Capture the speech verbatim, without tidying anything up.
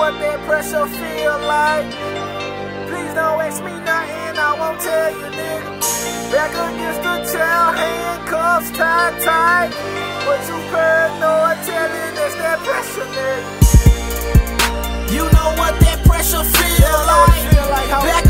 what that pressure feel like. Please don't ask me nothing, I won't tell you, nigga. Back against the chair, handcuffs tied tight. But you paranoid, telling us that pressure, nigga. You know what that pressure feel like. Feel like how